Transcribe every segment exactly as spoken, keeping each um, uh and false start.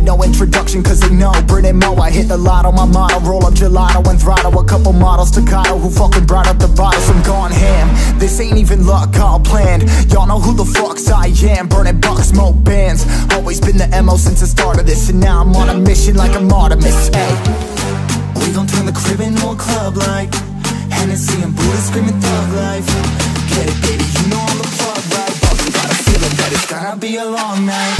Need no introduction cause they know Brit Mo, I hit the lotto, my motto. Roll up gelato and throttle a couple models staccato who fucking brought up the bottles. I'm gone ham, this ain't even luck, all planned. Y'all know who the fucks I am. Burning bucks, smoke bands. Always been the M O since the start of this, and now I'm on a mission like I'm Artemis. Hey, we gon' turn the crib into a club like Hennessy and Buddha screaming thug life. Get it, baby, you know I'm the plug, right? But we got a feeling that it's gonna be a long night.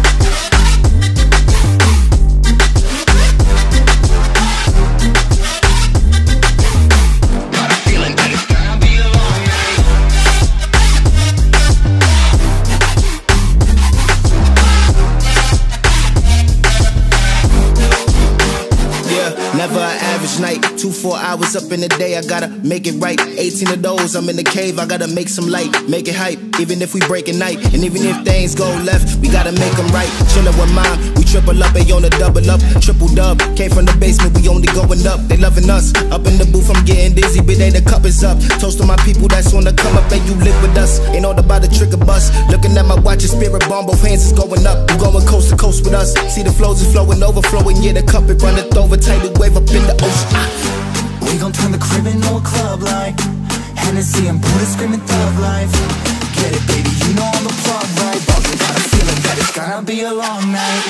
Never an average night, two, four hours up in the day, I gotta make it right. eighteen of those, I'm in the cave, I gotta make some light, make it hype, even if we break a night. And even if things go left, we gotta make them right. Chillin' with mine, we triple up, they on the double up, triple dub. Came from the basement, we only going up, they loving us. Up in the booth, I'm getting dizzy, but they the cup is up. Toast to my people that's on the come up, and you live with us. Ain't all about the trigger bus. Looking at my watch, your spirit bomb, both hands is going up. You going coast to coast with us. See the flows is flowing, overflowing, yeah, the cup it runneth over, tidal wave up in the ocean. We gon' turn the crib into a club like Hennessy and Buddha screaming thug life. Get it, baby, you know I'm the plug, right? But we got a feeling that it's gonna be a long night.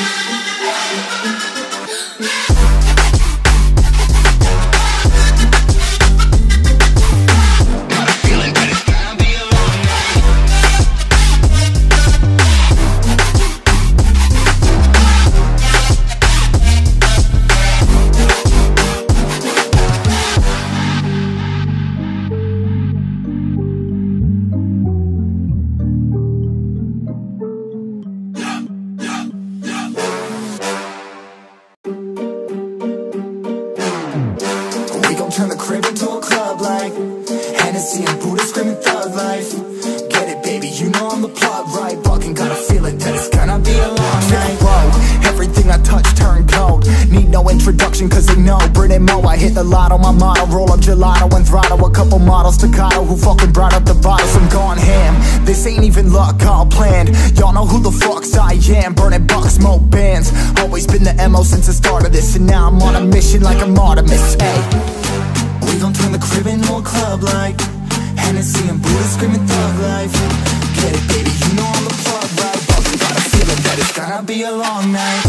Turn the crib into a club like Hennessy and Buddha screaming thug life. Get it, baby, you know I'm the plug, right? Fucking got a feeling that it's gonna be a long night. Whoa, everything I touch turn cold. Need no introduction cause they know Brit Mo, I hit the lotto, my motto. Roll up gelato and throttle a couple models staccato who fucking brought up the bottles. I'm gone ham, this ain't even luck, all planned. Y'all know who the fucks I am. Burning bucks, smoke bands. Always been the M O since the start of this, and now I'm on a mission like I'm Artemis. Hey, we gon' turn the crib into a club like Hennessy and Buddha screaming thug life. Get it, baby, you know I'm the plug, right? But we got a feeling that it's gonna be a long night.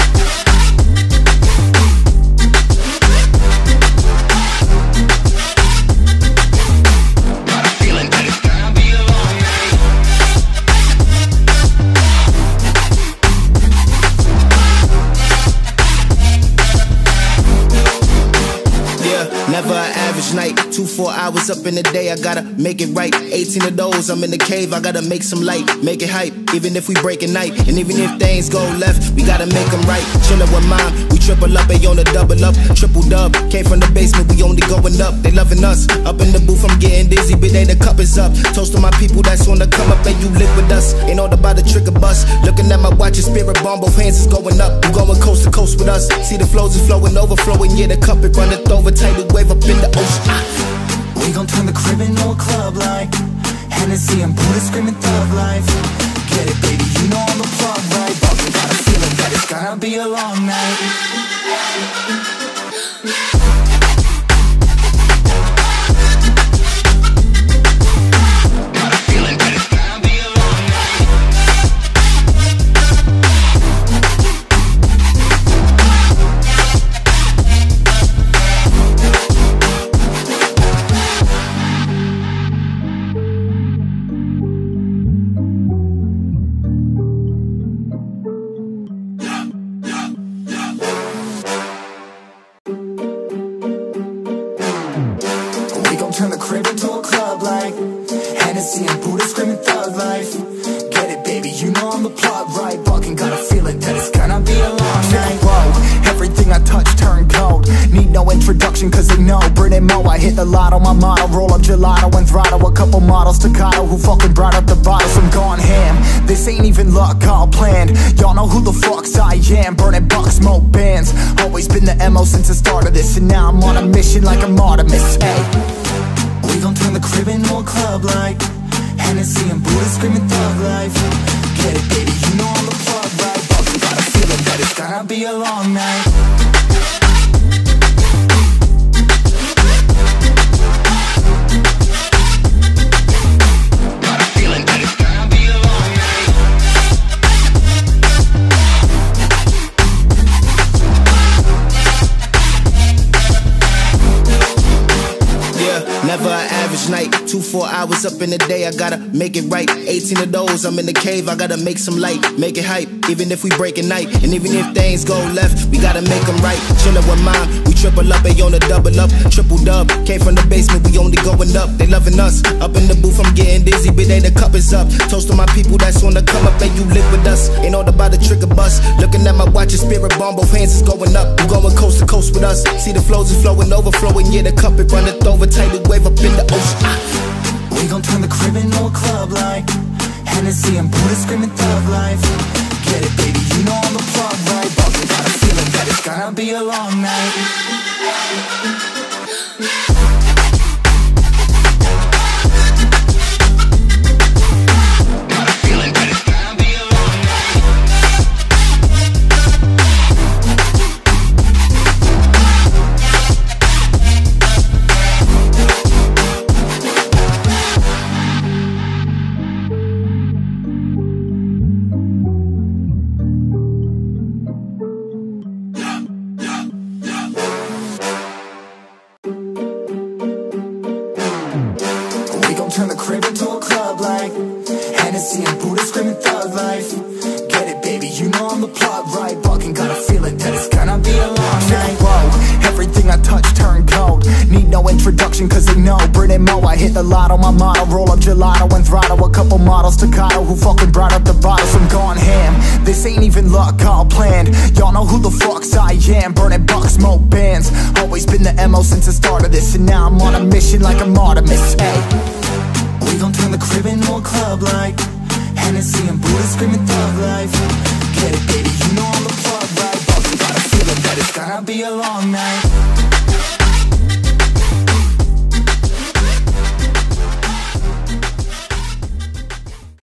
Never an average night, two, four hours up in the day, I gotta make it right. eighteen of those, I'm in the cave, I gotta make some light, make it hype, even if we break a night. And even if things go left, we gotta make them right. Chillin' with mine, we triple up, they on the double up, triple dub. Came from the basement, we only going up, they loving us. Up in the booth, I'm getting dizzy, but they the cup is up. Toast to my people that's on the come up, and you live with us. Ain't all about the trigger bus. Looking at my watch, your spirit bomb, both hands is going up. You going coast to coast with us. See the flows is flowing, overflowing, yeah, the cup it runneth over, tidal wave up in the ocean. We gon' turn the crib into a club like Hennessy and Buddha screaming thug life. Get it, baby, you know I'm the plug, right? But we got a feeling that it's gonna be a long night. Turn the crib into a club like Hennessy and Buddha screaming thug life. Get it, baby, you know I'm the plug, right? Fucking got a feeling that it's gonna be a long night. Whoa, everything I touch turn cold. Need no introduction cause they know Brit Mo, I hit the lotto, my motto. Roll up gelato and throttle a couple models staccato who fucking brought up the bottles. I'm gone ham, this ain't even luck, all planned. Y'all know who the fucks I am. Burning bucks, smoke bands. Always been the M O since the start of this, and now I'm on a mission like I'm Artemis. Hey, we gon' turn the crib into a club like Hennessy and Buddha screaming thug life. Get it, baby, you know I'm the plug, right? But we got a feeling that that it's gonna be a long night. Never an average night, two, four hours up in the day, I gotta make it right. eighteen of those, I'm in the cave, I gotta make some light, make it hype, even if we break at night. And even if things go left, we gotta make them right. Chillin' with mom, we triple up, they on a double up, triple dub. Came from the basement, we only going up, they loving us. Up in the booth, I'm getting dizzy, but they the cup is up. Toast to my people that's on the come up, and you live with us. Ain't all about the trigger bus. Looking at my watch, your spirit bomb, both hands is going up. You going coast to coast with us. See the flows is flowing, overflowing, yeah, the cup it runneth over, tidal wave up in the ocean. Ah. We gon' turn the crib into a club like Hennessy and Buddha screaming thug life. Get it, baby, you know I'm the plug, right? But we got a feeling that it's gonna be a long night. Turn the crib into a club like Hennessy and Buddha screaming thug life. Get it, baby, you know I'm the plug, right? Fucking got a feeling that it's gonna be a long night. Whoa, everything I touch turn cold. Need no introduction cause they know Brit and Mo, I hit the lotto, my motto. Roll up gelato and throttle a couple models staccato who fucking brought up the bottles. I'm gone ham, this ain't even luck, all planned. Y'all know who the fucks I am. Burning bucks, smoke bands. Always been the M O since the start of this. And now I'm on a mission like I'm Artemis, hey. We gon' turn the crib into a club like Hennessy and Buddha screaming thug life. Get it, baby, you know I'm the plug, right? But we got a feeling that it's gonna be a long night.